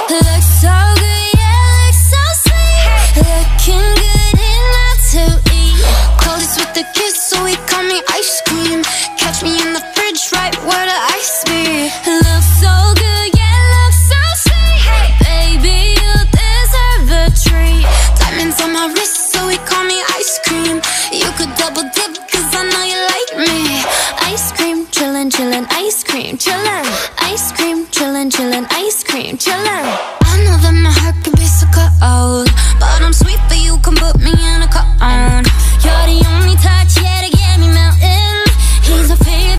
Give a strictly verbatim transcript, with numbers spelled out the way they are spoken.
Look so good, yeah, look so sweet. Looking good enough to eat. Coldest with the kiss, so he call me ice cream. Catch me in the fridge, right where the ice be. Look so good, yeah, look so sweet. Baby, you deserve a treat. Diamonds on my wrist, so he call me ice cream. You could double dip, cause I know you like me. Ice cream, chillin', chillin', ice cream, chillin'. Ice cream, chillin', chillin', ice cream, chillin'. I know that my heart can be so cold, but I'm sweet, but you can put me in a cone.